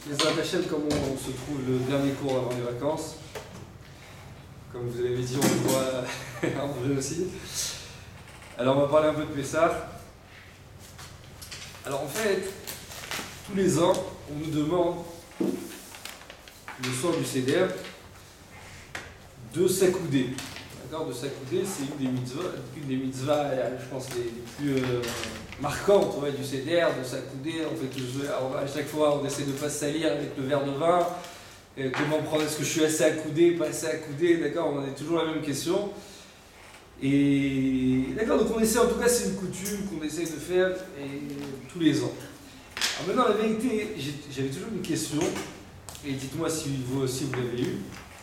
Les Hachem, comme on se trouve le dernier cours avant les vacances, comme vous l'avez dit, on le voit en vrai aussi. Alors on va parler un peu de Pessah. Alors en fait, tous les ans, on nous demande, le soir du Seder, de s'accouder. D'accord, de s'accouder, c'est une des mitzvahs, je pense, les plus marquantes du Seder, de s'accouder. On fait à chaque fois, on essaie de ne pas se salir avec le verre de vin. Comment prendre, est-ce que je suis assez accoudé, pas assez accoudé, d'accord, on a toujours la même question. Et d'accord, donc on essaie, en tout cas, c'est une coutume qu'on essaie de faire tous les ans. Alors maintenant, la vérité, j'avais toujours une question, et dites-moi si vous aussi vous l'avez eu.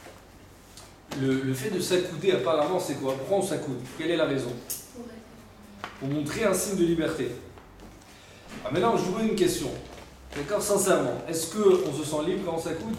Le fait de s'accouder, apparemment, c'est quoi? Pourquoi on s'accoude? Quelle est la raison? Pour montrer un signe de liberté. Alors maintenant, je vous pose une question. D'accord, sincèrement, est-ce qu'on se sent libre quand on s'accoude?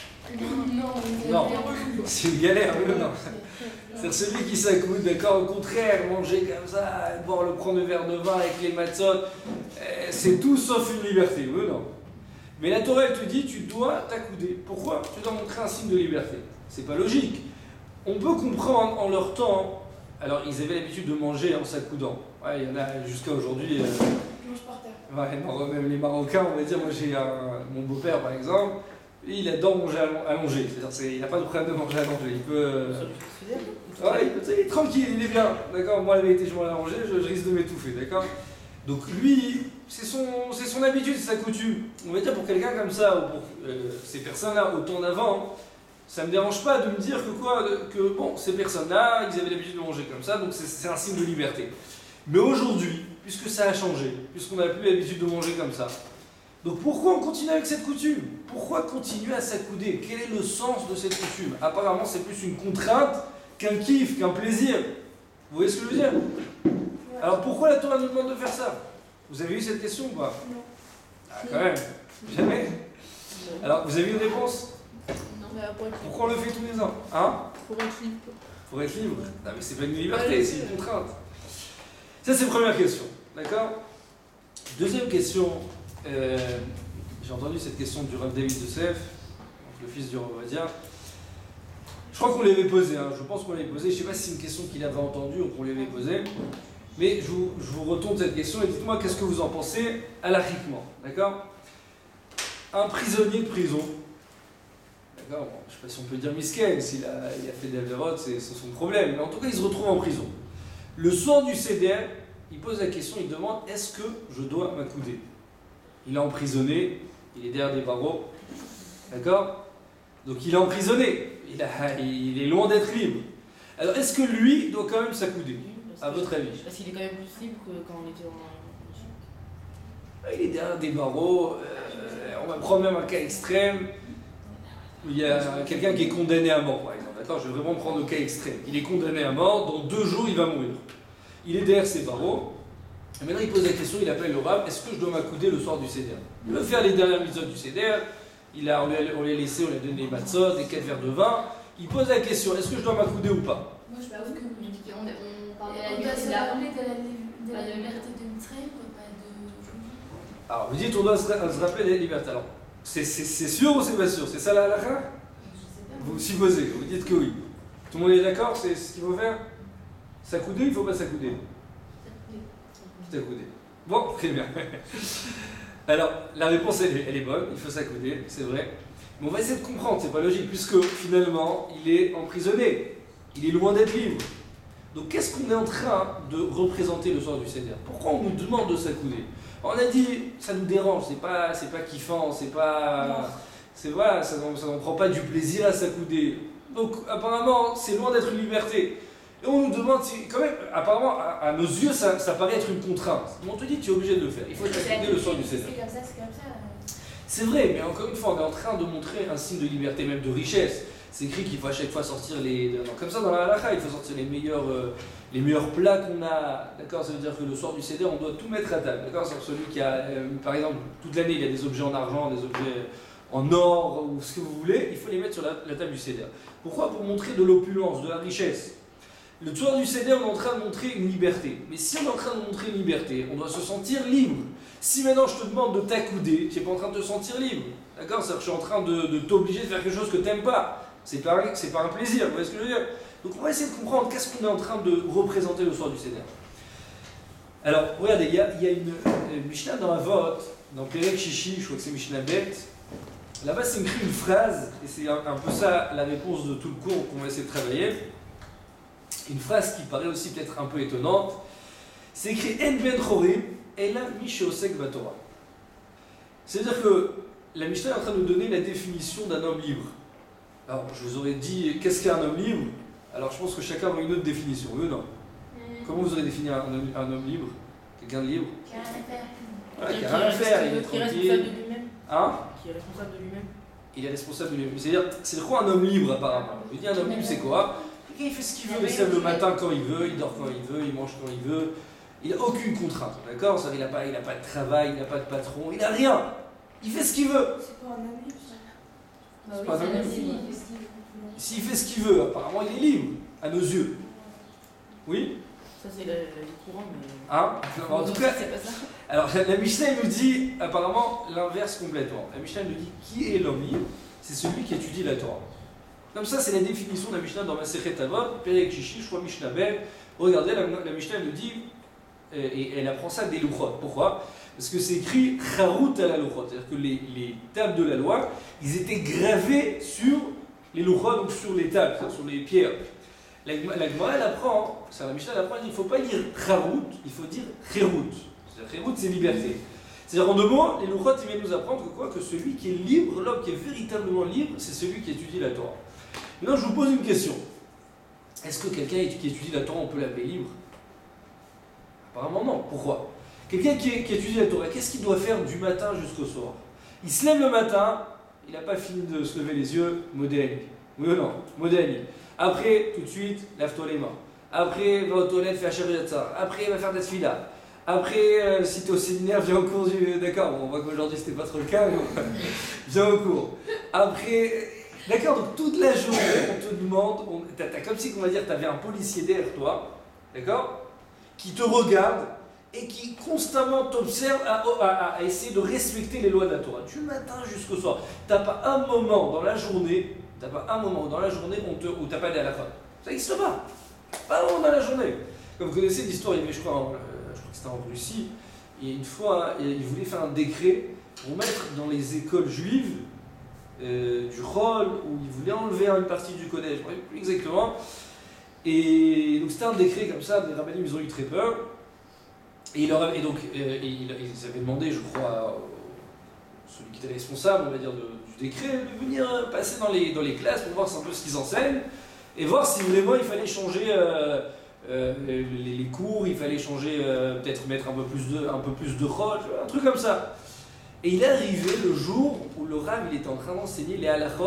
Non, c'est une galère, mais non. C'est celui qui s'accoude, d'accord, au contraire, manger comme ça, prendre le verre de vin avec les matzot, c'est tout sauf une liberté, oui, non. Mais la Torah, elle te dit, tu dois t'accouder. Pourquoi? Tu dois montrer un signe de liberté. C'est pas logique. On peut comprendre en leur temps, alors ils avaient l'habitude de manger en s'accoudant. Ouais, il y en a jusqu'à aujourd'hui. Ils mangent par terre. Ouais, même les Marocains, on va dire, moi j'ai mon beau-père par exemple, il adore manger allongé. C'est-à-dire il n'a pas de problème de manger allongé. Il peut. Ouais, il est tranquille, il est bien. D'accord, moi la vérité, je mange allongé, je risque de m'étouffer, d'accord? Donc lui, c'est son habitude, c'est sa coutume. On va dire pour quelqu'un comme ça, ou pour ces personnes-là, au temps d'avant, ça ne me dérange pas de me dire que ces personnes-là, ils avaient l'habitude de manger comme ça, donc c'est un signe de liberté. Mais aujourd'hui, puisque ça a changé, puisqu'on n'a plus l'habitude de manger comme ça, donc pourquoi on continue avec cette coutume? Pourquoi continuer à s'accouder? Quel est le sens de cette coutume? Apparemment, c'est plus une contrainte qu'un kiff, qu'un plaisir. Vous voyez ce que je veux dire? Alors pourquoi la Torah nous demande de faire ça? Vous avez eu cette question ou pas? Non. Ah, quand même. Jamais? Alors, vous avez une réponse? Pourquoi on le fait tous les ans? Hein? Pour être libre. Pour être libre? Non, mais c'est pas une liberté, c'est une contrainte. Ça, c'est la première question. D'accord? Deuxième question. J'ai entendu cette question du Rav David Yosef, le fils du Rav Ovadia. Je crois qu'on l'avait posée, je pense qu'on l'avait posée. Je ne sais pas si c'est une question qu'il avait entendue ou qu'on l'avait posée. Mais je vous retourne cette question et dites-moi qu'est-ce que vous en pensez halachiquement. D'accord? Un prisonnier de prison. D'accord, je ne sais pas si on peut dire misken, s'il a fait des avérotes, c'est son problème. Mais en tout cas, il se retrouve en prison. Le soir du Seder, il pose la question, il demande, est-ce que je dois m'accouder? Il est emprisonné, il est derrière des barreaux. D'accord? Donc il est emprisonné, il est loin d'être libre. Alors est-ce que lui doit quand même s'accouder, à votre avis? Parce qu'il est quand même plus libre que quand on était en... Il est derrière des barreaux, on va prendre même un cas extrême. Il y a quelqu'un qui est condamné à mort, par exemple. D'accord, je vais vraiment prendre le cas extrême. Il est condamné à mort, dans 2 jours, il va mourir. Il est derrière ses barreaux. Et maintenant, il pose la question, il appelle le Rav, est-ce que je dois m'accouder le soir du Seder? Il veut faire les dernières mitzvot du Seder. On lui a laissé, on lui a donné des matzot, des 4 verres de vin. Il pose la question, est-ce que je dois m'accouder ou pas? Moi, je t'avoue que oui. On parle On doit se rappeler de la liberté de Mitzrayim, pas de... Alors, vous dites, on doit se rappeler des libertés. Alors, c'est sûr ou c'est pas sûr? C'est ça la halakha? Je sais pas. Vous supposez, vous dites que oui. Tout le monde est d'accord? C'est ce qu'il faut faire? S'accouder, il ne faut pas s'accouder? S'accouder. Bon, très bien. Alors, la réponse, elle est bonne, il faut s'accouder, c'est vrai. Mais on va essayer de comprendre, c'est pas logique, puisque finalement, il est emprisonné. Il est loin d'être libre. Donc, qu'est-ce qu'on est en train de représenter le soir du Seder? Pourquoi on nous demande de s'accouder? On a dit, ça nous dérange, c'est pas kiffant, voilà, ça n'en prend pas du plaisir à s'accouder. Donc, apparemment, c'est loin d'être une liberté. Et on nous demande, quand même, apparemment, à nos yeux, ça paraît être une contrainte. Mais on te dit, tu es obligé de le faire. Il faut t'accouder le soir du Seder. C'est comme ça. C'est vrai, mais encore une fois, on est en train de montrer un signe de liberté, même de richesse. C'est écrit qu'il faut à chaque fois sortir comme ça dans la halakha, il faut sortir les meilleurs plats qu'on a. D'accord, ça veut dire que le soir du Seder, on doit tout mettre à table. D'accord, c'est celui qui a, par exemple, toute l'année, il y a des objets en argent, des objets en or, ou ce que vous voulez, il faut les mettre sur la table du Seder. Pourquoi? Pour montrer de l'opulence, de la richesse. Le soir du Seder, on est en train de montrer une liberté. Mais si on est en train de montrer une liberté, on doit se sentir libre. Si maintenant je te demande de t'accouder, tu n'es pas en train de te sentir libre. D'accord? C'est-à-dire que je suis en train de t'obliger de faire quelque chose que tu n'aimes pas. C'est pas un plaisir, vous voyez ce que je veux dire? Donc on va essayer de comprendre qu'est-ce qu'on est en train de représenter le soir du Seder. Alors, regardez, il y a une Mishnah dans la vote, dans Perek Shishi, je crois que c'est Mishnah Bet. Là-bas, c'est écrit une phrase, et c'est un peu ça la réponse de tout le cours qu'on va essayer de travailler. Une phrase qui paraît aussi peut-être un peu étonnante. C'est écrit En ben chorim, ela mi sheosek batorah. C'est-à-dire que la Mishnah est en train de nous donner la définition d'un homme libre. Alors, je vous aurais dit, qu'est-ce qu'un homme libre? Alors, je pense que chacun aura une autre définition, oui ou non? Comment vous aurez défini un homme libre? Quelqu'un de libre? Qui a rien à faire. Ouais, qui a rien à faire, il est Qui est responsable tranquille. de lui-même. Hein? Qui est responsable de lui-même. Il est responsable de lui-même. C'est-à-dire, c'est quoi un homme libre apparemment? Je dis un homme libre, c'est quoi? Quelqu'un, il fait ce qu'il veut, il se lève le matin quand il veut, il dort quand il veut, il mange quand il veut. Il n'a aucune contrainte, d'accord? Il n'a pas de travail, il n'a pas de patron, il n'a rien. Il fait ce qu'il veut. C'est pas un homme libre, ça. C'est pas un homme libre. Si, parce qu'il- S'il fait ce qu'il veut, apparemment, il est libre, à nos yeux. Oui? Ça, c'est la vie courante, mais. Hein? Non, en tout cas, c'est pas ça. alors la Mishnah elle nous dit apparemment l'inverse complètement. La Mishnah nous dit qui est l'homme libre? C'est celui qui étudie la Torah. Comme ça, c'est la définition de la Mishnah dans Masechet Avot, Perek Shishi, je crois Mishnah Bet. Regardez, la Mishnah elle nous dit, et elle apprend ça des Luchot. Pourquoi? Parce que c'est écrit Charut à la Luchot, c'est-à-dire que les tables de la loi, ils étaient gravés sur les Luchot, donc sur les tables, c'est-à-dire sur les pierres. La Gemara, elle apprend, la Mishnah, elle apprend, il ne faut pas dire Charut, il faut dire Cherut. C'est-à-dire Cherut, c'est liberté. C'est-à-dire en deux mots, les Luchot, ils viennent nous apprendre que quoi? Que celui qui est libre, l'homme qui est véritablement libre, c'est celui qui étudie la Torah. Maintenant, je vous pose une question. Est-ce que quelqu'un qui étudie la Torah, on peut l'appeler libre? Apparemment non. Pourquoi? Quelqu'un qui étudie la Torah, qu'est-ce qu'il doit faire du matin jusqu'au soir? Il se lève le matin, il n'a pas fini de se lever les yeux, modèle. Oui ou non? Modèle. Après, tout de suite, lave-toi les mains. Après, va aux toilettes, fais Asher Yatzar. Après, va faire des tefila. Après, si tu es au séminaire, viens au cours du. D'accord, bon, on voit qu'aujourd'hui c'était pas trop le cas, mais viens au cours. Après. D'accord, donc toute la journée, on te demande, t'as comme si, on va dire, tu avais un policier derrière toi, d'accord, qui te regarde et qui constamment t'observe à essayer de respecter les lois de la Torah, du matin jusqu'au soir. T'as pas un moment dans la journée, où t'as pas des halakha. Ça n'existe pas. Pas un moment dans la journée. Comme vous connaissez l'histoire, il y avait, je crois que c'était en Russie, et une fois, ils voulaient faire un décret pour mettre dans les écoles juives du rôle où ils voulaient enlever une partie du collège, je ne sais plus exactement. Et donc c'était un décret comme ça, les rabbins ils ont eu très peur. Et ils avaient demandé, je crois, à celui qui était responsable, on va dire, du décret, de venir passer dans les classes pour voir un peu ce qu'ils enseignent et voir si vraiment il fallait changer les cours, il fallait changer, peut-être mettre un peu plus de rôle, un truc comme ça. Et il est arrivé le jour où le Rav il était en train d'enseigner les halachot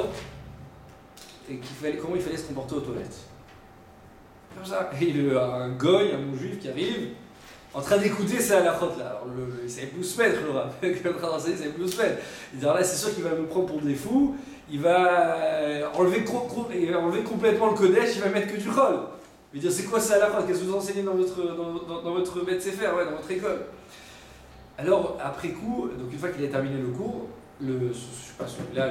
et comment il fallait se comporter aux toilettes. Comme ça. Et il y a un goy, un non-juif qui arrive, en train d'écouter ces halachot là. Alors il savait plus où se mettre, le Rav. Il est en train d'enseigner, il savait plus où se mettre. Il dit alors là, c'est sûr qu'il va me prendre pour des fous, il va enlever complètement le kodesh, il va mettre que du chol. Il va dire c'est quoi ces halachot? Qu'est-ce que vous enseignez dans votre Bet Sefer, ouais, dans votre école? Alors, après coup, donc une fois qu'il a terminé le cours, je sais pas celui-là,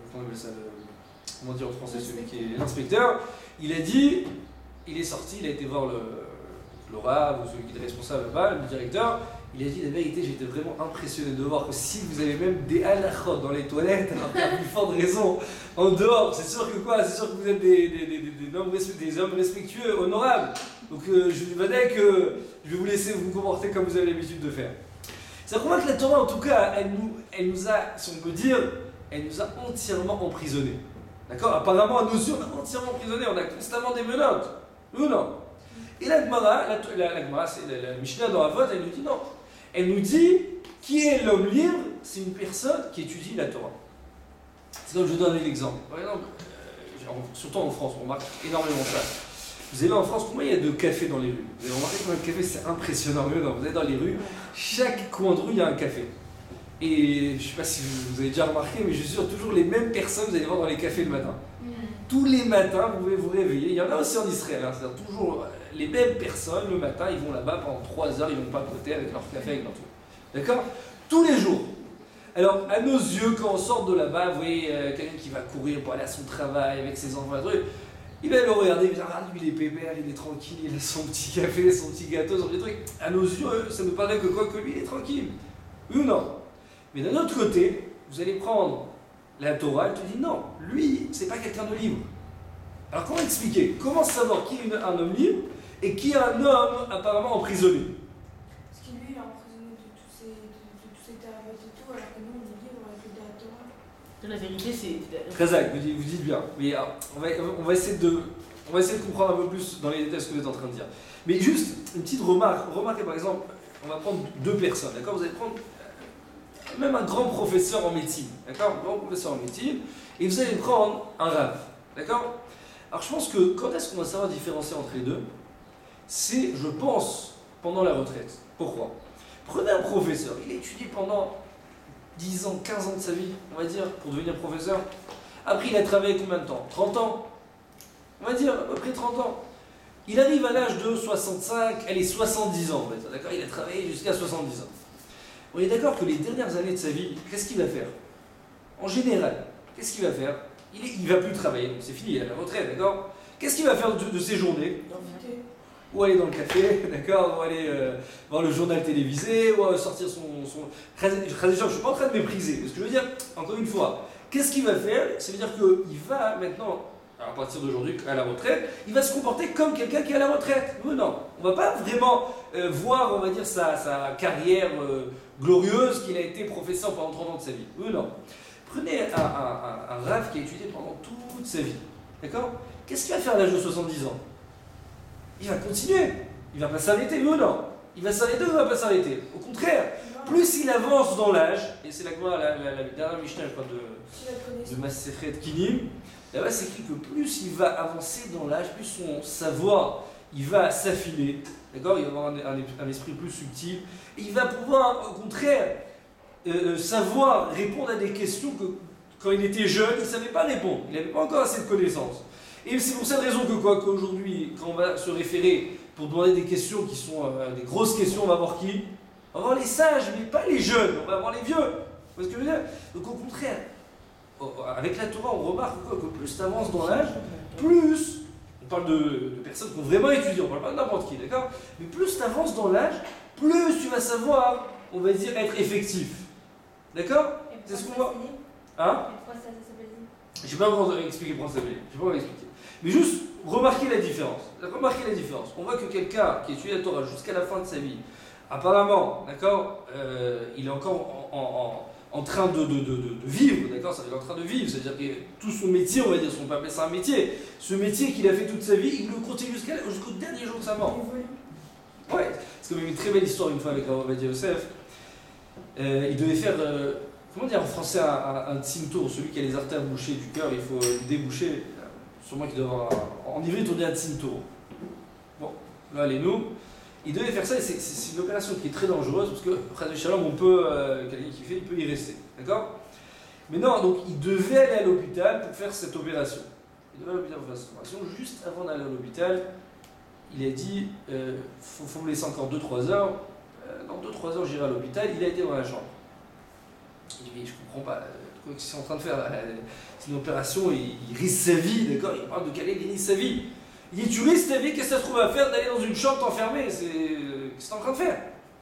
comment dire en français, celui qui est l'inspecteur, il est sorti, il a été voir le Rav, ou celui qui est responsable là-bas, le directeur, il a dit la vérité, j'étais vraiment impressionné de voir que si vous avez même des halachot dans les toilettes, alors qu'il y a plus forte raison en dehors, c'est sûr que vous êtes des hommes respectueux, honorables. Donc je vous dis que je vais vous laisser vous comporter comme vous avez l'habitude de faire. C'est pour moi que la Torah, en tout cas, elle nous a, si on peut dire, elle nous a entièrement emprisonnés. D'accord? Apparemment, à nos yeux, on a entièrement emprisonnés, on a constamment des menottes. Oui ou non? Et la Gemara, c'est la Mishnah dans Avot, elle nous dit non. Elle nous dit, qui est l'homme libre? C'est une personne qui étudie la Torah. C'est comme je vous donne l'exemple. Par exemple, surtout en France, on remarque énormément ça. Vous allez en France, combien il y a de cafés dans les rues? Vous avez remarqué combien de cafés, c'est impressionnant. Vous êtes dans les rues, chaque coin de rue, il y a un café. Et je ne sais pas si vous avez déjà remarqué, mais je suis sûr, toujours les mêmes personnes, vous allez voir dans les cafés le matin. Tous les matins, vous pouvez vous réveiller. Il y en a aussi en Israël, hein, c'est-à-dire toujours les mêmes personnes, le matin, ils vont là-bas pendant 3 heures, ils vont papoter avec leur café, avec leur tout. D'accord? Tous les jours. Alors, à nos yeux, quand on sort de là-bas, vous voyez quelqu'un qui va courir pour aller à son travail avec ses enfants, il va le regarder, il va dire, ah, lui, il est pépère, il est tranquille, il a son petit café, son petit gâteau, son petit truc. À nos yeux, ça nous paraît que quoi que lui, il est tranquille. Oui ou non? Mais d'un autre côté, vous allez prendre la Torah, elle te dit, non, lui, c'est pas quelqu'un de libre. Alors, comment expliquer? Comment savoir qui est un homme libre et qui est un homme apparemment emprisonné? Parce que lui, il est emprisonné de tous ces tarots et tout, alors que nous, on est libre avec la Torah. La vérité, c'est. Très exact, vous dites bien. Mais alors, on va essayer de comprendre un peu plus dans les détails ce que vous êtes en train de dire. Mais juste une petite remarque. Remarquez par exemple, on va prendre deux personnes, d'accord? Vous allez prendre même un grand professeur en médecine, d'accord? Un grand professeur en médecine, et vous allez prendre un rabbin, d'accord? Alors je pense que quand est-ce qu'on va savoir différencier entre les deux? C'est, je pense, pendant la retraite. Pourquoi? Prenez un professeur, il a étudié pendant 10 ans, 15 ans de sa vie, on va dire, pour devenir professeur. Après, il a travaillé combien de temps? 30 ans? On va dire, à peu près 30 ans. Il arrive à l'âge de 65, allez, 70 ans, on va dire, d'accord? Il a travaillé jusqu'à 70 ans. On est d'accord que les dernières années de sa vie, qu'est-ce qu'il va faire? En général, qu'est-ce qu'il va faire? Il ne va plus travailler, donc c'est fini, il a la retraite, d'accord? Qu'est-ce qu'il va faire de ses journées? Ou aller dans le café, d'accord? Ou aller voir le journal télévisé, ou sortir son... Je ne suis pas en train de mépriser, mais ce que je veux dire, encore une fois, qu'est-ce qu'il va faire? Ça veut dire qu'il va maintenant, à partir d'aujourd'hui, à la retraite, il va se comporter comme quelqu'un qui est à la retraite. Oui, non, on ne va pas vraiment voir, on va dire, sa carrière glorieuse qu'il a été professeur pendant 30 ans de sa vie. Oui, non. Prenez un rave qui a étudié pendant toute sa vie, d'accord? Qu'est-ce qu'il va faire à l'âge de 70 ans? Il va continuer. Il ne va pas s'arrêter, oui ou non? Il va s'arrêter ou il ne va pas s'arrêter? Au contraire, plus il avance dans l'âge, et c'est la dernière Mishnah, je crois, de Masechet Kinim, là-bas c'est écrit que plus il va avancer dans l'âge, plus son savoir, il va s'affiner, d'accord? Il va avoir un esprit plus subtil, et il va pouvoir, au contraire, savoir répondre à des questions que, quand il était jeune, il ne savait pas répondre. Il n'avait pas encore assez de connaissances. Et c'est pour cette raison qu'aujourd'hui, quand on va se référer pour demander des questions qui sont des grosses questions, on va voir qui? On va voir les sages, mais pas les jeunes, on va voir les vieux. Vous voyez ce que je veux dire? Donc au contraire, avec la Torah, on remarque que plus tu avances dans l'âge, plus, on parle de personnes qui ont vraiment étudié, on ne parle pas de n'importe qui, d'accord? Mais plus tu avances dans l'âge, plus tu vas savoir, on va dire, être effectif. D'accord? C'est ce qu'on voit. Hein? Je ne vais pas encore expliquer pourquoi ça s'appelle. Je vais pas expliquer. Mais juste, remarquez la différence. Remarquez la différence. On voit que quelqu'un qui étudie la Torah jusqu'à la fin de sa vie, apparemment, d'accord, il est encore en train de vivre, d'accord, ça veut dire en train de vivre, c'est-à-dire que tout son métier, on va dire, si on peut appeler ça un métier, ce métier qu'il a fait toute sa vie, il le continue jusqu'au dernier jour de sa mort. Ouais, c'est quand même une très belle histoire une fois avec Rav Ovadia Yosef. Il devait faire, comment dire en français, un tzimtour, celui qui a les artères bouchées du cœur, il faut le déboucher. Sûrement qu'il doit avoir. En ivrite, on dit un tzimtour. Bon, là, allez-nous. Il devait faire ça et c'est une opération qui est très dangereuse parce que, Chas Shalom, on peut, quelqu'un qui fait, il peut y rester. D'accord? Mais non, donc il devait aller à l'hôpital pour faire cette opération. Il devait aller à l'hôpital pour faire cette opération. Juste avant d'aller à l'hôpital, il a dit faut me laisser encore 2-3 heures. Dans 2-3 heures, j'irai à l'hôpital. Il a été dans la chambre. Il dit mais je comprends pas. Qu'est-ce qu'il est en train de faire là? C'est une opération, il risque sa vie, d'accord? Il parle de quel il risque sa vie. Il dit tu risques ta vie, qu'est-ce que ça se trouve à faire d'aller dans une chambre t'enfermer? Qu'est-ce que tu es en train de faire?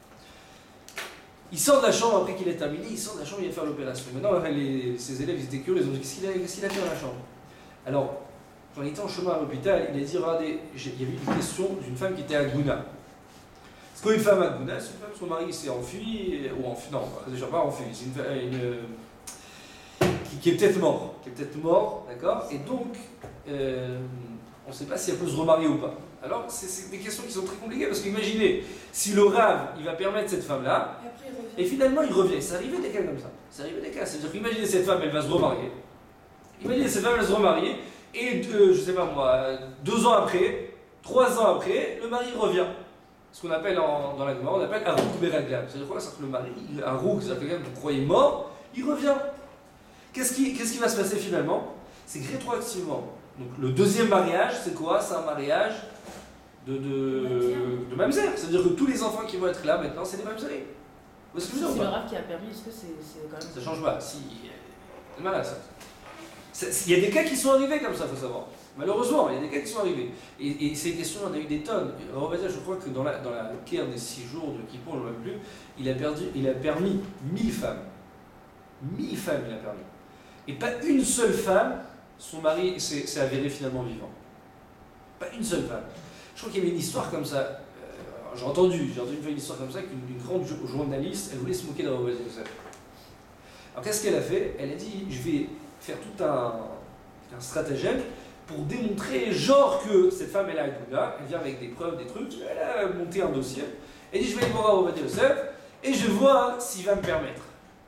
Il sort de la chambre après qu'il ait terminé, il sort de la chambre, il va faire l'opération. Maintenant, ses élèves ils étaient curieux, ils ont dit qu'est-ce qu'il a fait dans la chambre? Alors, quand il était en chemin à l'hôpital, il a dit regardez, il y avait une question d'une femme qui était à Gouna. Parce qu'une femme à Gouna, c'est une femme, son mari s'est enfui, ou enfui, non, déjà pas enfui, c'est qui est peut-être mort, d'accord? Et donc, on ne sait pas si elle peut se remarier ou pas. Alors, c'est des questions qui sont très compliquées, parce qu'imaginez, si le rave, il va permettre cette femme-là, et finalement il revient. C'est arrivé des cas comme ça. C'est arrivé des cas. C'est-à-dire qu'imaginez cette femme, elle va se remarier. Imaginez cette femme, elle va se remarier, et je sais pas moi, 2 ans après, 3 ans après, le mari revient. Ce qu'on appelle dans la Gemara, on appelle Harouk Beraglav. C'est-à-dire quoi? C'est que le mari, Harouk, c'est-à-dire quelqu'un que vous croyez mort, il revient. Qu'est-ce qui va se passer finalement? C'est que rétroactivement. Donc le deuxième mariage, c'est quoi? C'est un mariage de mamzer. C'est-à-dire que tous les enfants qui vont être là maintenant, c'est des mamzerim. Vous voyez ce que Si je veux c'est dire le ou pas? Rav qui a permis, est-ce que c'est quand même. Ça change pas. Si, c'est malade ça. Il y a des cas qui sont arrivés comme ça, il faut savoir. Malheureusement, il y a des cas qui sont arrivés. Et ces questions, on a eu des tonnes. Robadia, je crois que dans la guerre des 6 jours de Kippour, je ne me rappelle plus, il a permis 1000 femmes. 1000 femmes, il a permis. Et pas une seule femme, son mari s'est avéré finalement vivant. Pas une seule femme. Je crois qu'il y avait une histoire comme ça. J'ai entendu une histoire comme ça qu'une grande journaliste, elle voulait se moquer de Robadia Yosef. Alors qu'est-ce qu'elle a fait? Elle a dit, je vais faire tout un stratagème pour démontrer genre que cette femme elle a un Gouna, elle vient avec des preuves, des trucs, elle a monté un dossier, elle dit je vais aller voir Robadia Yosef et je vois s'il va me permettre.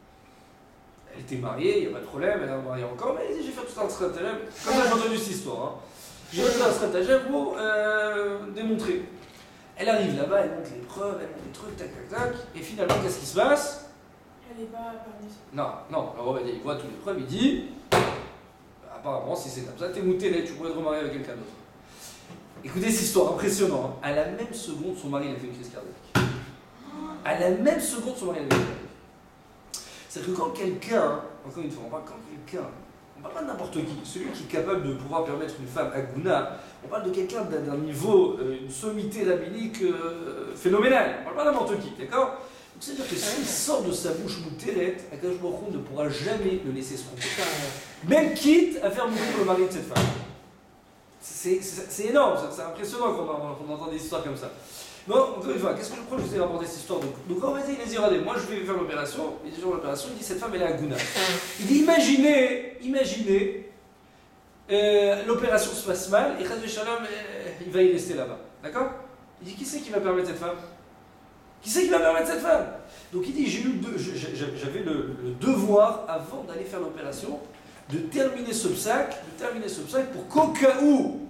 Elle était mariée, il n'y a pas de problème, elle est mariée encore, mais elle dit je vais faire tout un stratagème, comme ça j'ai entendu cette histoire, hein. Je vais faire tout un stratagème pour démontrer. Elle arrive là-bas, elle monte les preuves, elle monte des trucs, tac tac tac, et finalement qu'est-ce qui se passe? Elle n'est pas permise. Non, alors Robadia il voit toutes les preuves, il dit apparemment, si c'est comme ça, t'es mouté, tu pourrais te remarier avec quelqu'un d'autre. Écoutez cette histoire, impressionnant. Hein. À la même seconde, son mari il a fait une crise cardiaque. À la même seconde, son mari il a fait une crise cardiaque. C'est-à-dire que quand quelqu'un, encore une fois, on parle pas de n'importe qui, celui qui est capable de pouvoir permettre une femme à Gouna, on parle de quelqu'un d'un niveau, une sommité rabbinique phénoménale. On parle pas de n'importe qui, d'accord? C'est-à-dire que s'il sort de sa bouche moutérette, Akadosh Baruch Hu ne pourra jamais le laisser se tromper. Même quitte à faire mourir le mari de cette femme. C'est énorme, c'est impressionnant qu'on entend des histoires comme ça. Bon, encore une fois, pourquoi je vous ai rapporté cette histoire? Donc on va dire, il a dit, regardez, moi je vais faire l'opération, il dit, l'opération, il dit, cette femme elle est à Gouna. Il dit, imaginez, l'opération se passe mal, et Chaz Shalom, il va y rester là-bas. D'accord? Il dit, qui c'est qui va permettre cette femme? Qui c'est qui va permettre cette femme? Donc il dit, j'avais le devoir, avant d'aller faire l'opération, de terminer ce psaque pour qu'au cas où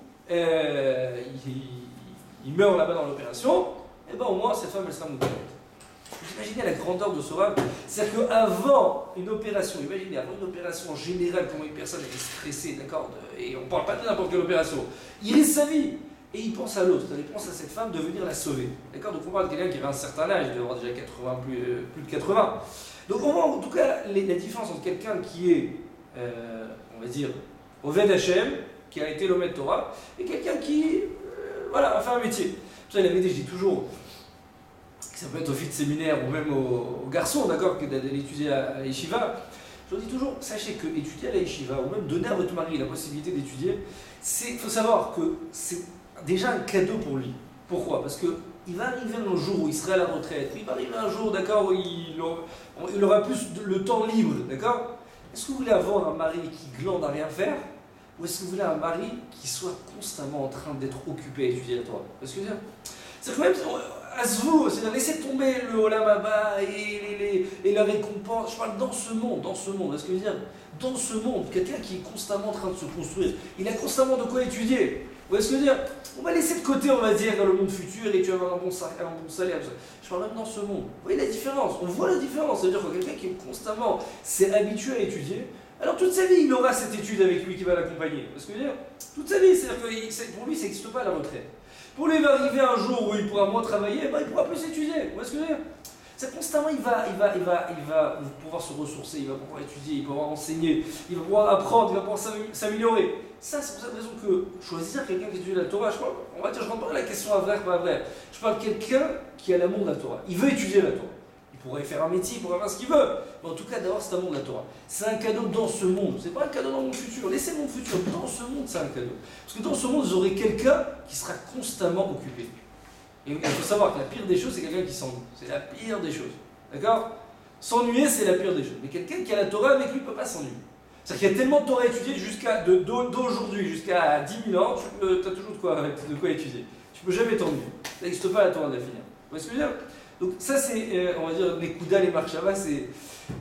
il meurt là-bas dans l'opération, et ben au moins cette femme elle sera moutée. Vous imaginez la grandeur de ce rêve? C'est-à-dire qu'avant une opération, imaginez, avant une opération en général, comment une personne est stressée, d'accord, et on ne parle pas de n'importe quelle opération, il risque sa vie. Et il pense à l'autre, il pense à cette femme de venir la sauver. D'accord? Donc on parle de quelqu'un qui avait un certain âge, il doit avoir déjà 80, plus de 80. Donc on voit en tout cas la différence entre quelqu'un qui est, on va dire, Oved Hashem, qui a été l'Omed Torah, et quelqu'un qui, voilà, a fait un métier. Pour ça, il avait dit, je dis toujours, que ça peut être aux filles de séminaire ou même aux garçons, d'accord, d'aller étudier à la yeshiva. Je leur dis toujours, sachez que étudier à la yeshiva, ou même donner à votre mari la possibilité d'étudier, il faut savoir que c'est déjà un cadeau pour lui. Pourquoi? Parce qu'il va arriver un jour où il sera à la retraite, il va arriver un jour, d'accord, où il aura plus le temps libre, d'accord? Est-ce que vous voulez avoir un mari qui glande à rien faire? Ou est-ce que vous voulez un mari qui soit constamment en train d'être occupé à étudier la Torah? Parce que c'est quand même, c'est-à-dire laisser tomber le Olam Haba et la récompense. Je parle dans ce monde, est-ce que je veux dire? Dans ce monde, quelqu'un qui est constamment en train de se construire, il a constamment de quoi étudier. Vous voyez ce que je veux dire? On va laisser de côté, on va dire, le monde futur et tu vas avoir un bon salaire. Je parle même dans ce monde. Vous voyez la différence? On voit la différence. C'est-à-dire que quelqu'un qui est constamment s'est habitué à étudier, alors toute sa vie, il aura cette étude avec lui qui va l'accompagner. Vous voyez ce que je veux dire? Toute sa vie, c'est-à-dire que pour lui, ça n'existe pas la retraite. Pour lui, il va arriver un jour où il pourra moins travailler, ben, il ne pourra plus s'étudier. Vous voyez ce que je veux dire? C'est constamment, il va pouvoir se ressourcer, il va pouvoir étudier, il va pouvoir enseigner, il va pouvoir apprendre, il va pouvoir s'améliorer. Ça, c'est pour cette raison que choisir quelqu'un qui étudie la Torah, on va dire, je ne rentre pas dans la question à vrai, pas à vrai. Je parle de quelqu'un qui a l'amour de la Torah. Il veut étudier la Torah. Il pourrait faire un métier, il pourrait faire ce qu'il veut. Mais en tout cas, d'abord, c'est l'amour de la Torah. C'est un cadeau dans ce monde. C'est pas un cadeau dans mon futur. Laissez mon futur. Dans ce monde, c'est un cadeau. Parce que dans ce monde, vous aurez quelqu'un qui sera constamment occupé. Et il faut savoir que la pire des choses, c'est quelqu'un qui s'ennuie. C'est la pire des choses. D'accord? S'ennuyer, c'est la pire des choses. Mais quelqu'un qui a la Torah avec lui ne peut pas s'ennuyer. C'est-à-dire qu'il y a tellement de Torah étudiée d'aujourd'hui jusqu'à 10 000 ans, tu as toujours de quoi étudier. Tu ne peux jamais t'ennuyer. Ça n'existe pas la Torah d'infinir. Vous voyez ce que je veux dire? Donc ça, c'est, on va dire, les Kouda, les Marshava, c'est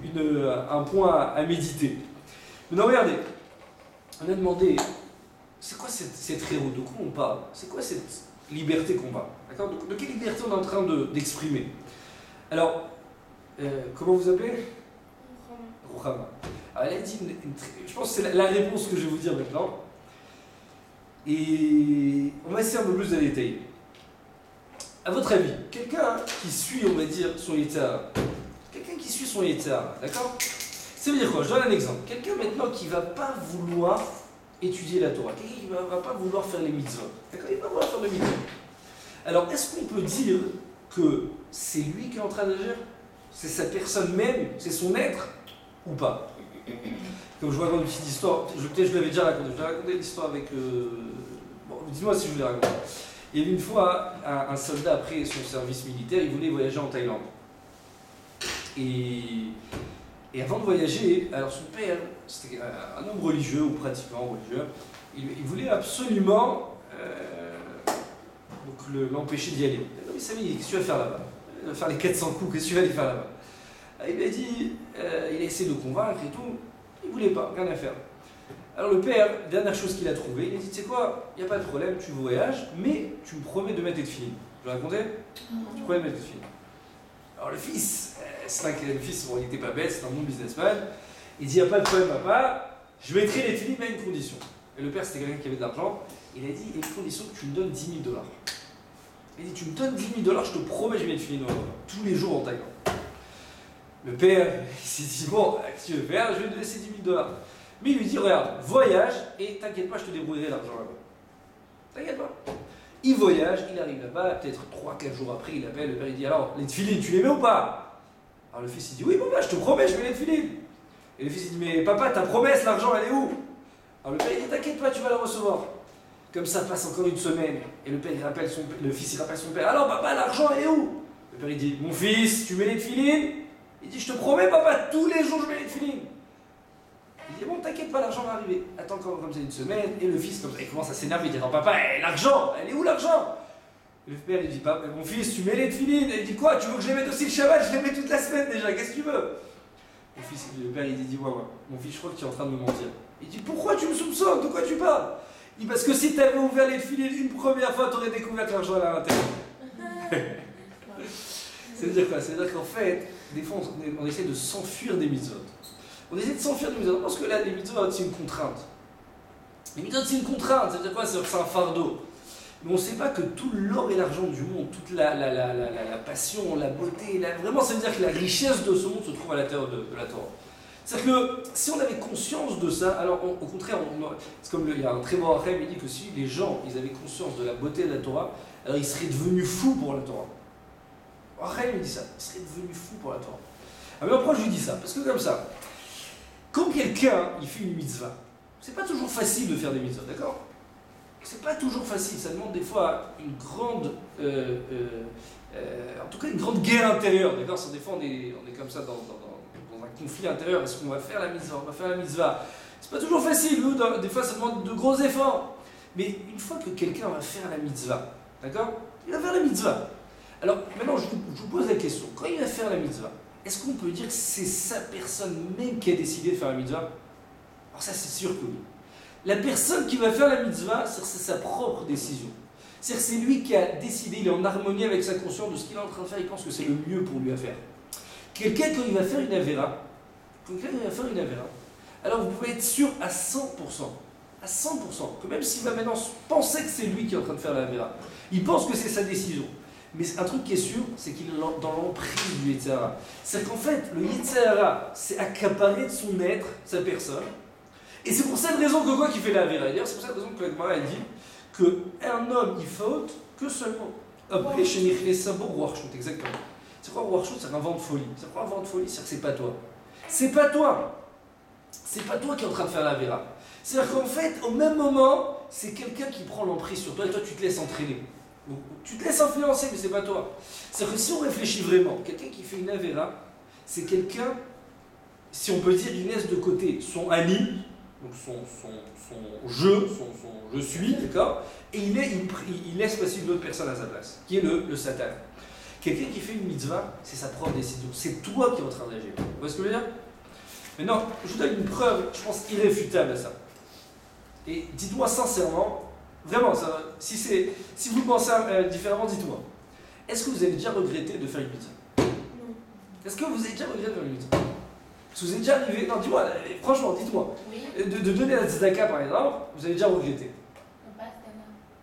un point à méditer. Maintenant, regardez, on a demandé, c'est quoi cette héros? De quoi on parle? C'est quoi cette liberté qu'on parle? D'accord? De quelle liberté on est en train d'exprimer? Alors, comment vous appelez? Ruchama. Alors, elle a dit, je pense que c'est la réponse que je vais vous dire maintenant. Et on va essayer un peu plus de détailler. À votre avis, quelqu'un qui suit, on va dire, son état, qui suit son Yetzirah, d'accord? Ça veut dire quoi? Je donne un exemple. Quelqu'un maintenant qui ne va pas vouloir étudier la Torah, quelqu'un qui ne va pas vouloir faire les mitzvot, d'accord? Il va vouloir faire les mitzvot. Alors, est-ce qu'on peut dire que c'est lui qui est en train d'agir? C'est sa personne même? C'est son être? Ou pas? Comme je vois dans une petite histoire, peut-être je l'avais déjà raconté, je l'ai raconté l'histoire avec... Bon, dis-moi si je vous l'ai raconté. Il y avait une fois un soldat après son service militaire, il voulait voyager en Thaïlande. Et avant de voyager, alors son père, c'était un homme religieux ou pratiquement religieux, il voulait absolument l'empêcher d'y aller. Il s'est dit, qu'est-ce que tu vas faire là-bas? Il va faire les 400 coups, qu'est-ce que tu vas aller faire là-bas? Il lui a dit, il a essayé de le convaincre et tout, il ne voulait pas, rien à faire. Alors le père, dernière chose qu'il a trouvé, il a dit, tu sais quoi, il n'y a pas de problème, tu voyages, mais tu me promets de mettre tes filles. Je vais raconter? Tu promets de mettre tes filles. Alors le fils, bon, il n'était pas bête, c'est un bon businessman, il dit, il n'y a pas de problème papa, je mettrai les filles, mais à une condition. Et le père, c'était quelqu'un qui avait de l'argent, il a dit, il y a une condition que tu me donnes $10 000. Il dit, tu me donnes $10 000, je te promets, je vais mettre filles tous les jours en Thaïlande. Le père, il s'est dit, bon, qu'est-ce que tu veux faire? Je vais te laisser $10 000. Mais il lui dit, regarde, voyage et t'inquiète pas, je te débrouillerai l'argent là-bas. T'inquiète pas. Il voyage, il arrive là-bas, peut-être 3-4 jours après, il appelle, le père il dit, alors, les tefilines, tu les mets ou pas? Alors le fils il dit, oui papa, je te promets, je mets les tefilines. Et le fils il dit, mais papa, ta promesse, l'argent, elle est où? Alors le père il dit, t'inquiète pas, tu vas la recevoir. Comme ça passe encore une semaine, et le fils il rappelle son père, alors papa, l'argent, elle est où? Le père il dit, mon fils, tu mets les tefilines? Il dit, je te promets papa, tous les jours je mets les tefilines. Il dit, bon, t'inquiète pas, l'argent va arriver. Attends encore comme ça une semaine, et le fils, comme ça, il commence à s'énerver, il dit, non, papa, l'argent, elle est où l'argent? Le père, il dit, papa, mon fils, tu mets les tefilines. Il dit, quoi, tu veux que je les mette aussi le Shabbat? Je les mets toute la semaine déjà, qu'est-ce que tu veux? Le père, il dit, ouais, mon fils, je crois que tu es en train de me mentir. Il dit, pourquoi tu me soupçonnes? De quoi tu parles? Il dit, parce que si tu avais ouvert les tefilines une première fois, tu aurais découvert que l'argent à l'intérieur. C'est-à-dire quoi? C'est-à-dire qu'en fait, des fois, on essaie de s'enfuir des mitzvot. On essaie de s'enfuir des mitzvot, parce que là, les mitzvot, c'est une contrainte. Les mitzvot, c'est une contrainte, ça veut dire quoi? C'est un fardeau. Mais on ne sait pas que tout l'or et l'argent du monde, toute la passion, la beauté, vraiment, ça veut dire que la richesse de ce monde se trouve à l'intérieur de la Torah. C'est-à-dire que si on avait conscience de ça, alors au contraire, c'est comme il y a un très bon rêve, il dit que si les gens ils avaient conscience de la beauté de la Torah, alors ils seraient devenus fous pour la Torah. Rachel me dit ça, il serait devenu fou pour la Torah. Alors pourquoi je lui dis ça? Parce que comme ça, quand quelqu'un il fait une mitzvah, c'est pas toujours facile de faire des mitzvahs, d'accord? C'est pas toujours facile, ça demande des fois une grande, en tout cas une grande guerre intérieure, d'accord? Des fois on est comme ça dans un conflit intérieur, est-ce qu'on va faire la mitzvah? On va faire la mitzvah. C'est pas toujours facile, des fois ça demande de gros efforts. Mais une fois que quelqu'un va faire la mitzvah, d'accord? Il va faire la mitzvah. Alors maintenant je vous pose la question, quand il va faire la mitzvah, est-ce qu'on peut dire que c'est sa personne même qui a décidé de faire la mitzvah? Alors ça c'est sûr que oui. La personne qui va faire la mitzvah, c'est sa propre décision. C'est-à-dire que c'est lui qui a décidé, il est en harmonie avec sa conscience de ce qu'il est en train de faire, il pense que c'est le mieux pour lui à faire. Quelqu'un quand il va faire une avéra, alors vous pouvez être sûr à 100%, que même s'il va maintenant penser que c'est lui qui est en train de faire la avéra, il pense que c'est sa décision. Mais un truc qui est sûr, c'est qu'il est dans l'emprise du Yetzirah. C'est qu'en fait, le Yetzirah, c'est accaparé de son être, sa personne. Et c'est pour cette raison que quoi qu'il fait la avéra. D'ailleurs, c'est pour cette raison que la Gemara dit qu'un homme, il faute que seulement. Après, chez Nichles Sabo, Ruachshut, exactement. C'est quoi Ruachshut? C'est un vent de folie. C'est quoi un vent de folie? C'est que c'est pas toi. C'est pas toi. C'est pas toi qui es en train de faire la avéra. C'est-à-dire qu'en fait, au même moment, c'est quelqu'un qui prend l'emprise sur toi et toi, tu te laisses entraîner. Donc, tu te laisses influencer, mais c'est pas toi. C'est-à-dire que si on réfléchit vraiment, quelqu'un qui fait une avéra, c'est quelqu'un, si on peut dire, il laisse de côté son ani, donc son je suis, d'accord, et il laisse passer une autre personne à sa place, qui est le Satan. Quelqu'un qui fait une mitzvah, c'est sa propre décision. C'est toi qui es en train d'agir. Vous voyez ce que je veux dire? Maintenant, je vous donne une preuve, je pense, irréfutable à ça. Et dites-moi sincèrement, vraiment, si vous pensez différemment, dites-moi. Est-ce que vous avez déjà regretté de faire une mitzvah? Non. Est-ce que vous avez déjà regretté de faire une mitzvah? Est-ce que vous êtes déjà arrivé? Non, dis-moi, franchement, dites-moi. Oui. De donner la tzedaka, par exemple, vous avez déjà regretté.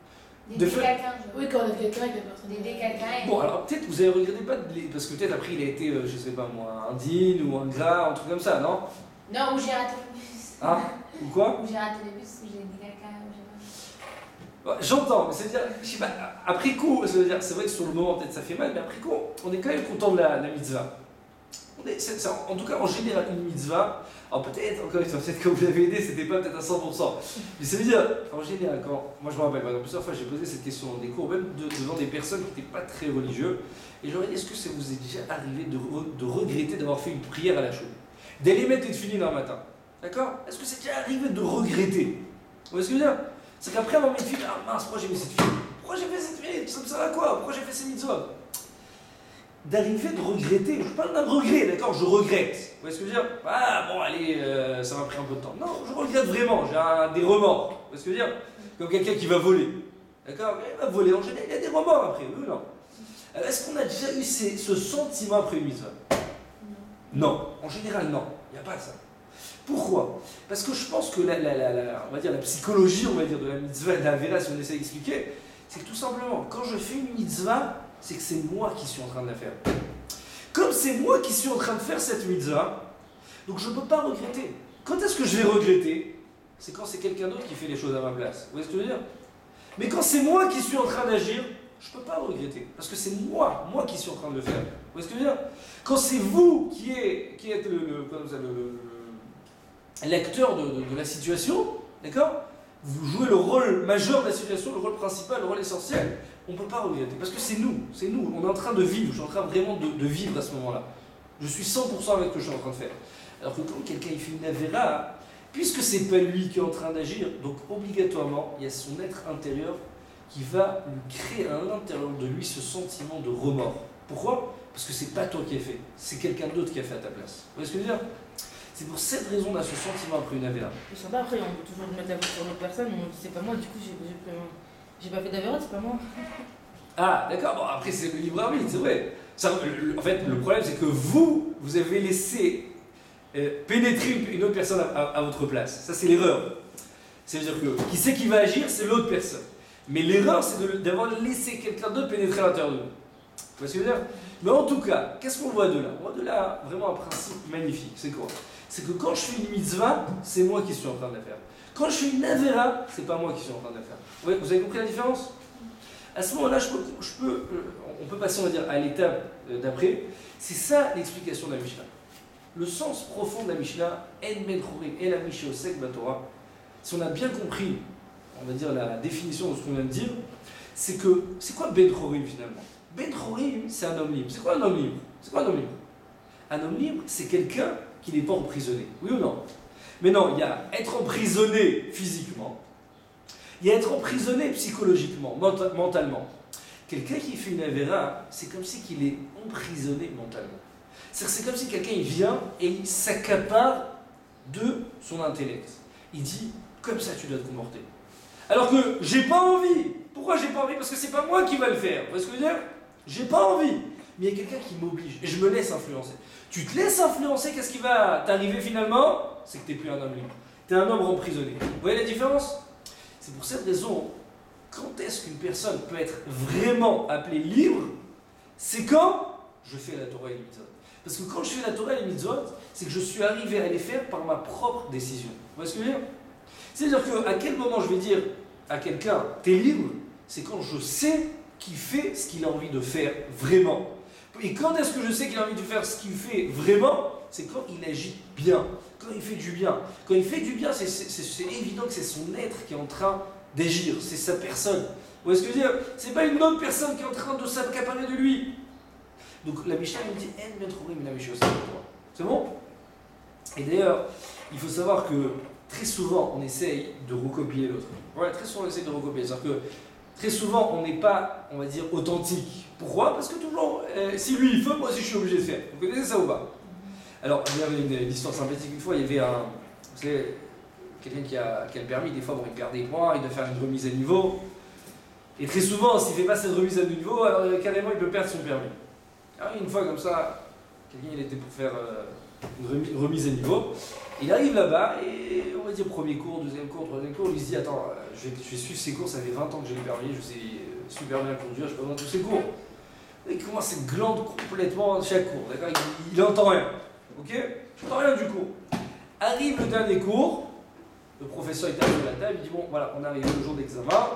D'aider quelqu'un, Oui, quand on aide quelqu'un, que la personne. d'aider quelqu'un. Bon, alors peut-être vous avez regretté pas, parce que peut-être après il a été, je sais pas moi, indigne ou ingrat, un truc comme ça, non? Non, ou j'ai raté le bus. Hein? Ou quoi? Ou j'ai raté le bus, ou j'ai aidé quelqu'un, ou j'ai Ouais, j'entends, mais c'est-à-dire, je sais pas, après coup, c'est vrai que sur le moment peut-être ça fait mal, mais après coup, on est quand même content de la mitzvah. En tout cas, en général, une mitzvah, alors peut-être, encore une fois, peut-être que vous l'avez aidé, c'était pas peut-être à 100%. Mais ça veut dire, en général, moi je me rappelle, par exemple, plusieurs fois j'ai posé cette question dans des cours, même devant des personnes qui n'étaient pas très religieux, et j'aurais dit, est-ce que ça vous est déjà arrivé de regretter d'avoir fait une prière à la chaude? D'aller mettre les filines un matin, d'accord? Est-ce que c'est déjà arrivé de regretter? Vous voyez ce que je veux dire? C'est qu'après avoir mis une file, ah mince, pourquoi j'ai mis cette file? Pourquoi j'ai fait cette file? Ça me sert à quoi? Pourquoi j'ai fait ces mitzvahs? D'arriver de regretter, je parle d'un regret, d'accord, je regrette. Vous voyez ce que je veux dire? Ah bon, allez, ça m'a pris un peu de temps. Non, je regrette vraiment, j'ai des remords. Vous voyez ce que je veux dire? Comme quelqu'un qui va voler. D'accord? Il va voler en général, il y a des remords après, oui ou non? Alors, est-ce qu'on a déjà eu ce sentiment après une mitzvah? Non, en général, non, il n'y a pas ça. Pourquoi? Parce que je pense que on va dire, la psychologie, on va dire, de la mitzvah et de la vera, si on essaie d'expliquer, c'est que tout simplement, quand je fais une mitzvah, c'est que c'est moi qui suis en train de la faire. Comme c'est moi qui suis en train de faire cette mitzvah, donc je ne peux pas regretter. Quand est-ce que je vais regretter? C'est quand c'est quelqu'un d'autre qui fait les choses à ma place. Vous voyez ce que je veux dire? Mais quand c'est moi qui suis en train d'agir, je ne peux pas regretter. Parce que c'est moi qui suis en train de le faire. Vous voyez ce que je veux dire? Quand c'est vous qui êtes l'acteur de la situation, d'accord? Vous jouez le rôle majeur de la situation, le rôle principal, le rôle essentiel. On ne peut pas regretter, parce que c'est nous, on est en train de vivre, je suis en train vraiment de vivre à ce moment-là. Je suis 100% avec ce que je suis en train de faire. Alors que quand quelqu'un il fait une avéra, puisque c'est pas lui qui est en train d'agir, donc obligatoirement, il y a son être intérieur qui va lui créer à l'intérieur de lui ce sentiment de remords. Pourquoi? Parce que c'est pas toi qui as fait, c'est quelqu'un d'autre qui a fait à ta place. Vous voyez ce que je veux dire? C'est pour cette raison qu'on a ce sentiment après une avéra. Je sais pas, après, on peut toujours mettre la faute sur une autre personne, on dit c'est pas moi, du coup j'ai pas fait d'avéra, c'est pas moi. Ah, d'accord, bon, après c'est le libre arbitre, c'est vrai. Ça, en fait, le problème c'est que vous avez laissé pénétrer une autre personne à votre place. Ça, c'est l'erreur. C'est-à-dire que qui c'est qui va agir, c'est l'autre personne. Mais l'erreur, c'est d'avoir laissé quelqu'un d'autre pénétrer à l'intérieur de nous. Vous voyez ce que je veux dire? Mais en tout cas, qu'est-ce qu'on voit de là? On voit de là vraiment un principe magnifique. C'est quoi? C'est que quand je fais une mitzvah, c'est moi qui suis en train de la faire. Quand je fais une avéra, c'est pas moi qui suis en train de la faire. Vous avez compris la différence? À ce moment-là, on peut passer, on va dire, à l'étape d'après. C'est ça l'explication de la Mishnah. Le sens profond de la Mishnah, En Ben Chorim et la Mishnah Osek Batorah, si on a bien compris, on va dire, la définition de ce qu'on vient de dire, c'est quoi Ben Chorim finalement? Ben Chorim, c'est un homme libre. C'est quoi un homme libre? C'est quoi un homme libre? Un homme libre, c'est quelqu'un qui n'est pas emprisonné. Oui ou non? Mais non, il y a être emprisonné physiquement, il y a être emprisonné psychologiquement, mentalement. Quelqu'un qui fait une avéra, c'est comme si qu'il est emprisonné mentalement. C'est comme si quelqu'un il vient et il s'accapare de son intellect. Il dit, comme ça tu dois te comporter. Alors que j'ai pas envie. Pourquoi j'ai pas envie? Parce que c'est pas moi qui va le faire. Vous voyez ce que je veux dire? J'ai pas envie. Mais il y a quelqu'un qui m'oblige et je me laisse influencer. Tu te laisses influencer, qu'est-ce qui va t'arriver finalement? C'est que tu n'es plus un homme libre. Tu es un homme emprisonné. Vous voyez la différence? C'est pour cette raison, quand est-ce qu'une personne peut être vraiment appelée libre? C'est quand je fais la Torah et les mitzvot. Parce que quand je fais la Torah et les mitzvot, c'est que je suis arrivé à les faire par ma propre décision. Vous voyez ce que je veux dire? C'est-à-dire qu'à quel moment je vais dire à quelqu'un, t'es libre? C'est quand je sais qu'il fait ce qu'il a envie de faire vraiment. Et quand est-ce que je sais qu'il a envie de faire ce qu'il fait vraiment? C'est quand il agit bien, quand il fait du bien. Quand il fait du bien, c'est évident que c'est son être qui est en train d'agir, c'est sa personne. Vous voyez ce que je veux dire? C'est pas une autre personne qui est en train de s'accaparer de lui. Donc la Mishnah nous dit En Ben Chorim et la Mishnah Osek Batorah. C'est bon? Et d'ailleurs, il faut savoir que très souvent on essaye de recopier l'autre. Ouais, très souvent on essaye de recopier. C'est-à-dire que très souvent on n'est pas, on va dire, authentique. Pourquoi? Parce que toujours, si lui il fait, moi aussi je suis obligé de faire. Vous connaissez ça ou pas? Alors, il y avait une histoire sympathique une fois, il y avait vous savez, quelqu'un qui a le permis, des fois bon, il perd des points, il doit faire une remise à niveau. Et très souvent, s'il ne fait pas cette remise à niveau, alors carrément il peut perdre son permis. Alors une fois comme ça, quelqu'un il était pour faire une remise à niveau, Il arrive là-bas et on va dire premier cours, deuxième cours, troisième cours, il se dit attends, je vais suivre ces cours, ça fait 20 ans que j'ai le permis, je sais super bien conduire, je peux dans tous ces cours. Et il commence à glande complètement chaque cours, d'accord, il entend rien, ok, il entend rien du cours. Arrive le dernier cours, le professeur il tape sur la table, il dit bon voilà, on arrive au jour d'examen.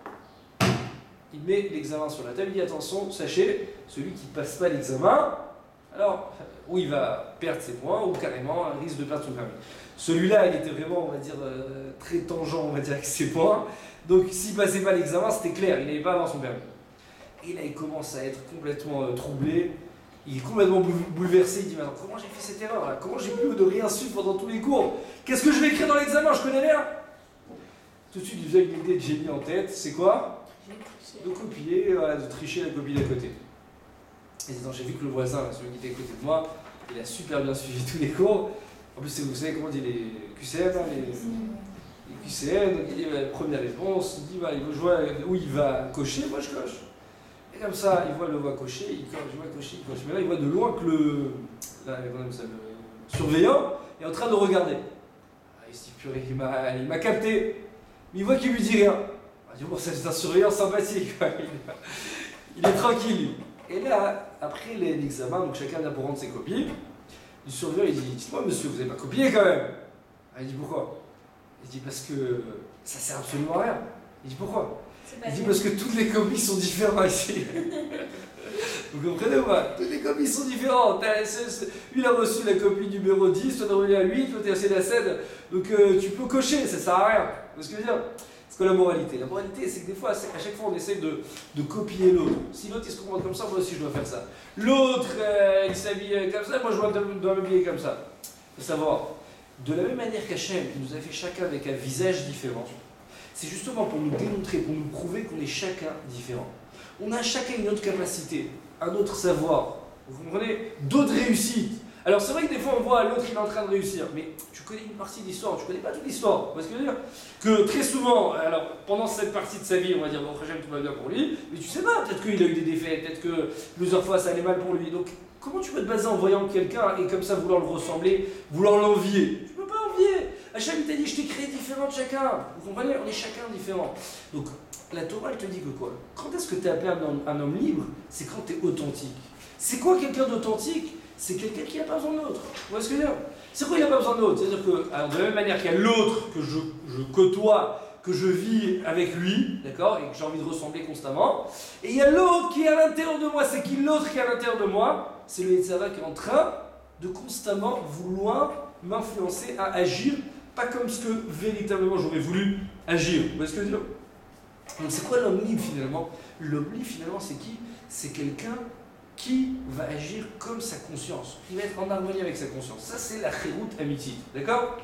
Il met l'examen sur la table, il dit attention, sachez, celui qui ne passe pas l'examen, alors, ou il va perdre ses points, ou carrément risque de perdre son permis. Celui-là, il était vraiment, on va dire, très tangent, on va dire, avec ses points. Donc, s'il ne passait pas l'examen, c'était clair, il n'allait pas avoir son permis. Et là, il commence à être complètement troublé, il est complètement bouleversé, il dit maintenant, comment j'ai fait cette erreur là? Comment j'ai pu de rien suivre pendant tous les cours? Qu'est-ce que je vais écrire dans l'examen? Je connais rien. Tout de suite, il vient une idée de génie en tête, c'est quoi? De copier, voilà, de tricher la copie d'à côté. Et j'ai vu que le voisin, celui qui était à côté de moi, il a super bien suivi tous les cours. En plus, vous savez comment on dit les QCM, hein, les QCM, donc il dit la première réponse, il dit bah, il voit où il va cocher, moi je coche. Et comme ça, il voit le voit cocher, il coche, je vois cocher, il coche. Mais là, il voit de loin que le surveillant est en train de regarder. Ah, il se dit purée, il m'a capté, mais il voit qu'il lui dit rien. Il dit bon, c'est un surveillant sympathique, quoi. Il est tranquille. Et là, après l'examen, donc chacun vient pour rendre ses copies. Le surveillant, il dit dites-moi, monsieur, vous n'avez pas copié quand même? Il dit pourquoi? Il dit parce que ça sert absolument à rien. Il dit pourquoi? Il dit parce que toutes les copies sont différentes ici. Vous comprenez ou pas? Toutes les copies sont différentes. Lui a reçu la copie numéro 10, toi t'as reçu la 8, toi t'as reçu la 7. Donc tu peux cocher, ça sert à rien. Vous voyez ce que je veux dire? C'est quoi la moralité? La moralité, c'est que des fois, à chaque fois, on essaie de copier l'autre. Si l'autre il se comporte comme ça, moi aussi je dois faire ça. L'autre, il s'habille comme ça, moi je dois m'habiller comme ça. Il faut savoir, de la même manière qu'Hachem nous a fait chacun avec un visage différent, c'est justement pour nous démontrer, pour nous prouver qu'on est chacun différent. On a chacun une autre capacité, un autre savoir, vous comprenez? D'autres réussites. Alors c'est vrai que des fois on voit l'autre il est en train de réussir, mais tu connais une partie de l'histoire, tu connais pas toute l'histoire. Vous voyez ce que je veux dire? Que très souvent, alors pendant cette partie de sa vie, on va dire bon, Hachem tout va bien pour lui, mais tu sais pas, peut-être qu'il a eu des défaites, peut-être que plusieurs fois ça allait mal pour lui. Donc comment tu peux te baser en voyant quelqu'un et comme ça vouloir le ressembler, vouloir l'envier? Tu peux pas envier. Hachem il t'a dit je t'ai créé différent de chacun. Vous comprenez? On est chacun différent. Donc la Torah elle te dit que quoi? Quand est-ce que tu es appelé un homme libre? C'est quand tu es authentique. C'est quoi quelqu'un d'authentique? C'est quelqu'un qui n'a pas besoin de l'autre. Vous voyez ce que je veux dire? C'est quoi il n'a pas besoin de l'autre? C'est-à-dire que, alors de la même manière qu'il y a l'autre que je côtoie, que je vis avec lui, d'accord, et que j'ai envie de ressembler constamment, et il y a l'autre qui est à l'intérieur de moi. C'est qui l'autre qui est à l'intérieur de moi? C'est le Yetzirah qui est en train de constamment vouloir m'influencer à agir, pas comme ce que véritablement j'aurais voulu agir. Vous voyez ce que je veux dire? Donc c'est quoi l'homme libre finalement? L'homme libre finalement c'est qui? C'est quelqu'un qui va agir comme sa conscience, qui va être en harmonie avec sa conscience. Ça, c'est la chérout amiti. D'accord?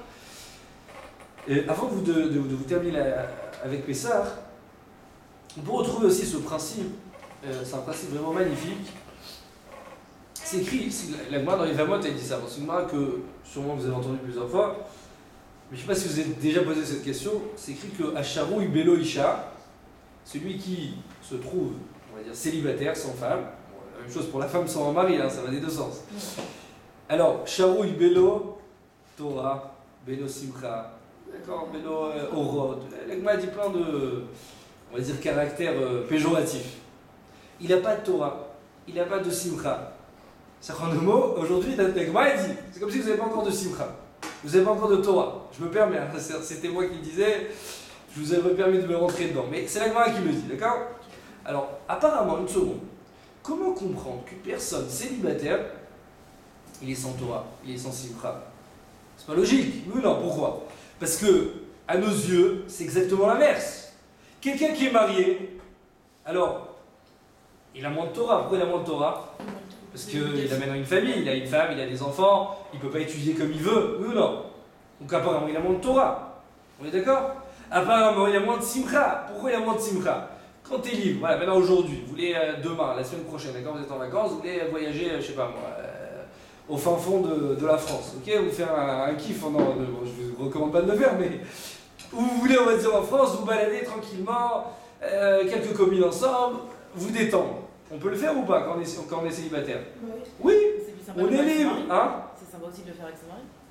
Avant de vous terminer avec Pessah, on peut retrouver aussi ce principe, c'est un principe vraiment magnifique. C'est écrit, la Gemara dans les Vamot, elle dit ça. C'est une Gemara que sûrement vous avez entendu plusieurs fois, mais je ne sais pas si vous avez déjà posé cette question. C'est écrit que Asharou Ibelo Isha, celui qui se trouve, on va dire, célibataire, sans femme, même chose pour la femme sans mari, hein, ça va des deux sens. Alors, Sharouy Belo, Torah, Belo Simcha, d'accord, Belo Orod. L'Agma dit plein de, on va dire, caractères péjoratifs. Il n'a pas de Torah, il n'a pas de Simcha. C'est un mot, aujourd'hui, l'Agma dit, c'est comme si vous n'avez pas encore de Simcha, vous n'avez pas encore de Torah. Je me permets, hein, c'était moi qui le disais, je vous avais permis de me rentrer dedans, mais c'est l'Agma qui le dit, d'accord? Alors, apparemment, une seconde. Comment comprendre qu'une personne célibataire, il est sans Torah, il est sans Simcha? C'est pas logique. Oui, non, pourquoi? Parce que, à nos yeux, c'est exactement l'inverse. Quelqu'un qui est marié, alors, il a moins de Torah. Pourquoi il a moins de Torah? Parce qu'il a maintenant une famille, il a une femme, il a des enfants, il ne peut pas étudier comme il veut. Oui ou non? Donc apparemment, il a moins de Torah. On est d'accord? Apparemment, il a moins de Simcha. Pourquoi il a moins de Simcha? Quand tu es libre, voilà, maintenant aujourd'hui, vous voulez demain, la semaine prochaine, d'accord, vous êtes en vacances, vous voulez voyager, je sais pas moi, au fin fond de la France, ok, vous faire un kiff pendant, bon, je vous recommande pas de le faire, mais où vous voulez, on va dire en France, vous balader tranquillement, quelques communes ensemble, vous détendre. On peut le faire ou pas quand on est célibataire? Oui, C'est plus sympa on de le est faire avec son libre, mari. hein? C'est sympa aussi de le faire avec son mari.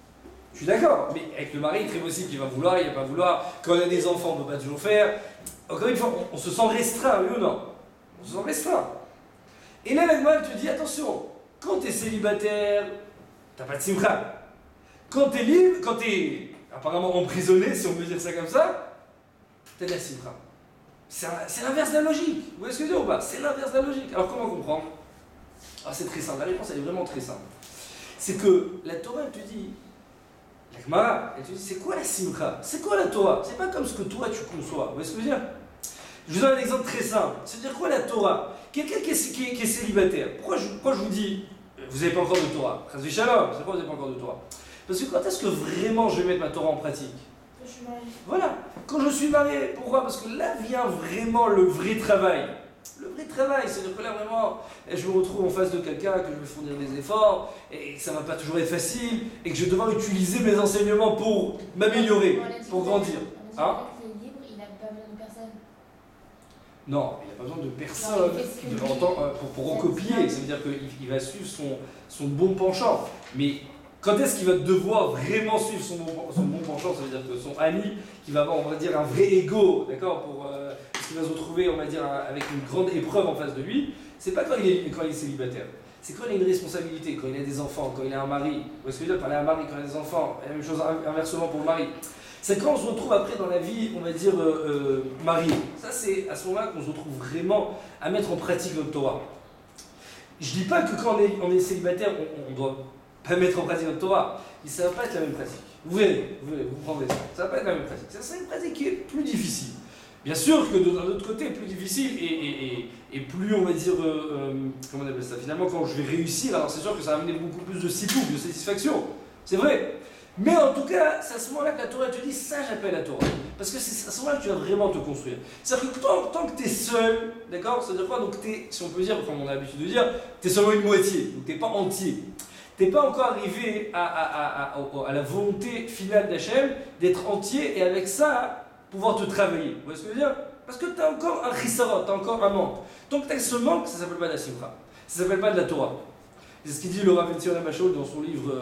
Je suis d'accord, mais avec le mari, très possible qu'il va vouloir, il va pas vouloir. Quand on a des enfants, on ne peut pas toujours faire. Encore une fois, on se sent restreint, oui ou non? On se sent restreint. Et là, la Gemara, elle te dit, attention, quand tu es célibataire, tu n'as pas de simcha. Quand tu es libre, quand tu es apparemment emprisonné, si on peut dire ça comme ça, tu as de la simcha. C'est l'inverse de la logique. Vous voyez ce que je veux dire ou pas? C'est l'inverse de la logique. Alors comment comprendre? Ah, c'est très simple. La réponse, elle est vraiment très simple. C'est que la Torah, elle te dit, la Gemara, elle te dit, c'est quoi la simcha? C'est quoi la Torah? C'est pas comme ce que toi tu conçois. Vous voyez ce que je veux dire? Je vous donne un exemple très simple. C'est-à-dire quoi la Torah? Quelqu'un qui est célibataire. Pourquoi je vous dis, vous n'avez pas encore de Torah? Chas v'shalom, c'est pourquoi vous n'avez pas encore de Torah? Parce que quand est-ce que vraiment je vais mettre ma Torah en pratique? Quand je suis mariée. Voilà, quand je suis marié. Pourquoi? Parce que là vient vraiment le vrai travail. Le vrai travail, c'est-à-dire que là vraiment, je me retrouve en face de quelqu'un, que je vais fournir des efforts, et ça ne va pas toujours être facile, et que je vais devoir utiliser mes enseignements pour m'améliorer, pour grandir. Hein? Il est libre, il n'a pas besoin de personne. Non, il n'y a pas besoin de personne pour recopier. Ça veut dire qu'il va suivre son bon penchant. Mais quand est-ce qu'il va devoir vraiment suivre son bon penchant? Ça veut dire que son ami, qui va avoir, on va dire, un vrai ego, d'accord, parce qu'il va se retrouver, on va dire, avec une grande épreuve en face de lui, c'est pas quand il est célibataire. C'est quand il a une responsabilité, quand il a des enfants, quand il a un mari. Vous voyez ce que je veux dire? Parler à un mari quand il a des enfants, la même chose inversement pour le mari. C'est quand on se retrouve après dans la vie, on va dire, marié. Ça, c'est à ce moment-là qu'on se retrouve vraiment à mettre en pratique notre Torah. Je dis pas que quand on est célibataire, on doit pas mettre en pratique notre Torah. Mais ça va pas être la même pratique. Vous verrez, vous prendrez ça. Ça va pas être la même pratique. C'est une pratique qui est plus difficile. Bien sûr que d'un autre côté, plus difficile et plus, on va dire, comment on appelle ça? Finalement, quand je vais réussir, alors c'est sûr que ça va amener beaucoup plus de sipouk, de satisfaction. C'est vrai. Mais en tout cas, c'est à ce moment-là que la Torah te dit, ça j'appelle la Torah. Parce que c'est à ce moment-là que tu vas vraiment te construire. C'est-à-dire que tant que tu es seul, d'accord? Ça veut dire quoi? Donc si on peut dire, comme on a l'habitude de dire, tu es seulement une moitié, donc tu n'es pas entier. Tu n'es pas encore arrivé à la volonté finale d'Hachem d'être entier et avec ça, pouvoir te travailler. Vous voyez ce que je veux dire? Parce que tu as encore un chisara, tu as encore un manque. Tant que tu as ce manque, ça ne s'appelle pas de la simcha. Ça ne s'appelle pas de la Torah. C'est ce qu'il dit le Rav Etzion Hamashol dans son livre.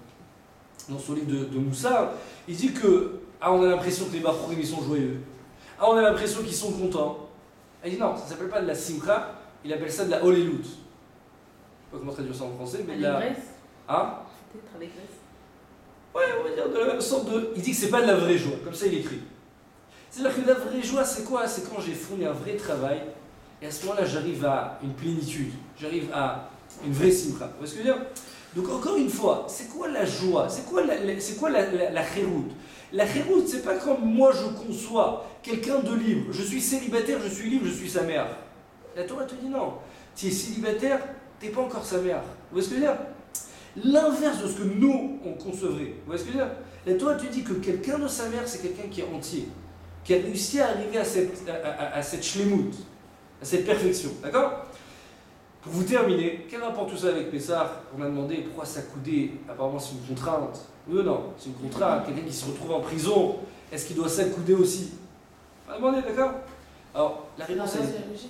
De Moussard, il dit que on a l'impression que les Bachourim ils sont joyeux. On a l'impression qu'ils sont contents. Il dit non, ça ne s'appelle pas de la simcha, il appelle ça de la holélout. Je ne sais pas comment traduire ça en français, mais de la. Hein? Peut-être allégresse. Ouais, on va dire de la même sorte de. Il dit que c'est pas de la vraie joie, comme ça il écrit. C'est-à-dire que la vraie joie, c'est quoi? C'est quand j'ai fourni un vrai travail, et à ce moment-là, j'arrive à une plénitude, j'arrive à une vraie simcha. Vous voyez ce que je veux dire? Donc encore une fois, c'est quoi la joie? C'est quoi la chéroute? La chéroute, c'est pas comme moi je conçois quelqu'un de libre. Je suis célibataire, je suis libre, je suis sa mère. La Torah te dit non. Tu es célibataire, tu n'es pas encore sa mère. Vous voyez ce que je veux dire? L'inverse de ce que nous, on concevrait. Vous voyez ce que je veux dire? La Torah te dit que quelqu'un de sa mère, c'est quelqu'un qui est entier, qui a réussi à arriver à cette shlemut, à cette perfection. D'accord? Pour vous terminer, quel rapport tout ça avec Pessah? On a demandé pourquoi s'accouder. Apparemment, c'est une contrainte. Oui ou non? C'est une contrainte. Quelqu'un qui se retrouve en prison, est-ce qu'il doit s'accouder aussi? On a demandé, d'accord? Alors, la réponse C'est est. la logique.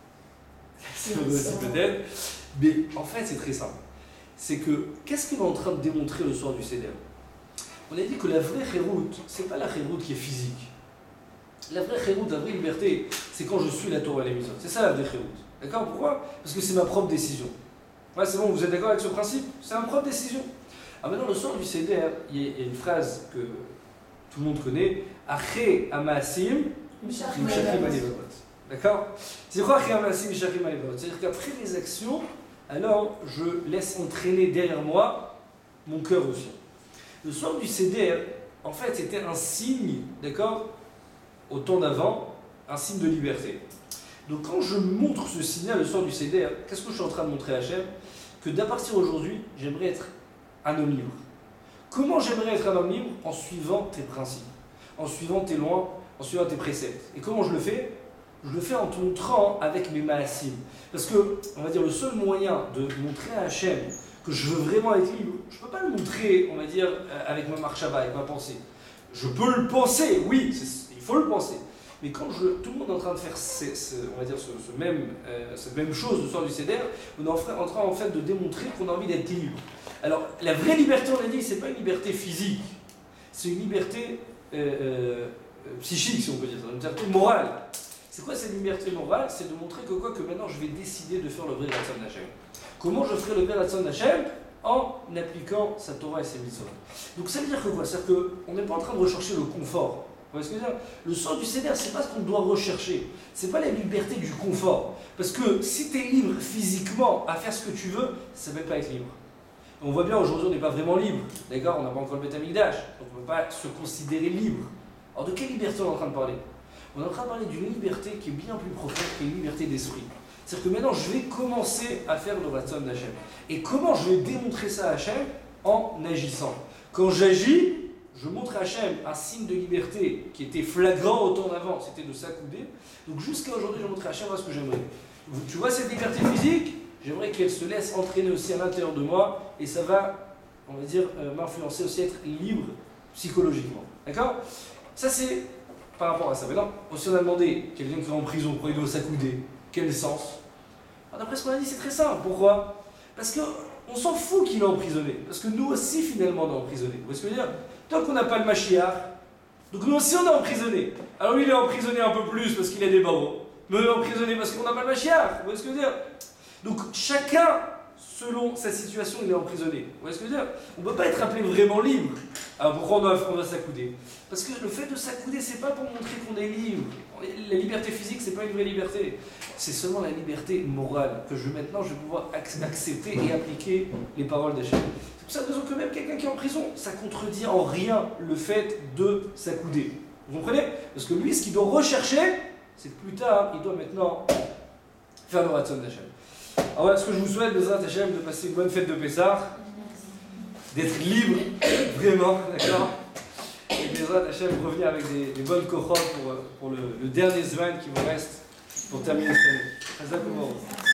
C'est aussi peut-être. Mais en fait, c'est très simple. C'est que, qu'est-ce qu'il est en train de démontrer le soir du Seder? On a dit que la vraie chéroute, c'est pas la chéroute qui est physique. La vraie chéroute, la vraie liberté, c'est quand je suis la Torah et les mitzvot. C'est ça la vraie chéroute. D'accord? Pourquoi? Parce que c'est ma propre décision. Ouais, c'est bon, vous êtes d'accord avec ce principe? C'est ma propre décision. Alors maintenant, le soir du Seder, il y a une phrase que tout le monde connaît. Aché amaasim mishachim alevot. D'accord? C'est quoi Aché amaasim mishachim alevot? C'est-à-dire qu'après les actions, alors je laisse entraîner derrière moi mon cœur aussi. Le soir du Seder, en fait, c'était un signe, d'accord, au temps d'avant, un signe de liberté. Donc quand je montre ce signal le soir du Seder, qu'est-ce que je suis en train de montrer à Hachem? Que d'à partir d'aujourd'hui, j'aimerais être un homme libre. Comment j'aimerais être un homme libre? En suivant tes principes, en suivant tes lois, en suivant tes préceptes. Et comment je le fais? Je le fais en te montrant avec mes maasim. Parce que, on va dire, le seul moyen de montrer à Hachem que je veux vraiment être libre, je ne peux pas le montrer, on va dire, avec ma marchava, avec ma pensée. Je peux le penser, oui, il faut le penser. Mais quand tout le monde est en train de faire on va dire cette même chose le soir du Seder, on est en train en fait de démontrer qu'on a envie d'être libre. Alors, la vraie liberté, on a dit, c'est pas une liberté physique, c'est une liberté psychique, si on peut dire ça, une liberté morale. C'est quoi cette liberté morale? C'est de montrer que quoi, que maintenant je vais décider de faire le vrai Ratzon Hashem. Comment je ferai le vrai Ratzon Hashem? En appliquant sa Torah et ses mitzvot. Donc ça veut dire que quoi? C'est-à-dire qu'on n'est pas en train de rechercher le confort. Vous voyez ce que je veux dire? Le sens du Seder, c'est pas ce qu'on doit rechercher. C'est pas la liberté du confort. Parce que si tu es libre physiquement à faire ce que tu veux, ça ne peut pas être libre. On voit bien aujourd'hui on n'est pas vraiment libre. D'accord? On n'a pas encore le Beth Amikdash. Donc on ne peut pas se considérer libre. Alors de quelle liberté on est en train de parler? On est en train de parler d'une liberté qui est bien plus profonde, qui est une liberté d'esprit. C'est-à-dire que maintenant je vais commencer à faire le Ratzon d'Hachem. Et comment je vais démontrer ça à Hachem? En agissant. Quand j'agis, je montre à Hachem un signe de liberté qui était flagrant autant d'avant, c'était de s'accouder. Donc jusqu'à aujourd'hui, je montre à Hachem ce que j'aimerais. Tu vois cette liberté physique? J'aimerais qu'elle se laisse entraîner aussi à l'intérieur de moi et ça va, on va dire, m'influencer aussi à être libre psychologiquement. D'accord? Ça c'est par rapport à ça. Maintenant, aussi on a demandé, quelqu'un qui est en prison, pourquoi il doit s'accouder? Quel sens? Alors, d'après ce qu'on a dit, c'est très simple. Pourquoi? Parce qu'on s'en fout qu'il est emprisonné. Parce que nous aussi, finalement, on est emprisonnés. Vous voyez ce que je veux dire? Tant qu'on n'a pas le Mashiach, donc nous aussi on est emprisonnés. Alors lui il est emprisonné un peu plus parce qu'il a des barreaux. Mais on est emprisonné parce qu'on n'a pas le Mashiach. Vous voyez ce que je veux dire? Donc chacun, selon sa situation, il est emprisonné. Vous voyez ce que je veux dire? On ne peut pas être appelé vraiment libre. Alors pourquoi on doit s'accouder? Parce que le fait de s'accouder, c'est pas pour montrer qu'on est libre. La liberté physique, c'est pas une vraie liberté. C'est seulement la liberté morale que maintenant je vais pouvoir accepter et appliquer les paroles d'Hachem. C'est pour cette raison que même quelqu'un qui est en prison, ça contredit en rien le fait de s'accouder. Vous comprenez? Parce que lui, ce qu'il doit rechercher, c'est que plus tard, il doit maintenant faire le Ratzon d'Hachem. Alors voilà ce que je vous souhaite, Bezrat Hachem, de passer une bonne fête de Pessah, d'être libre, vraiment, d'accord? Et Bezrat Hachem, revenir avec des bonnes kochot pour le dernier Zman qui vous reste pour terminer cette année.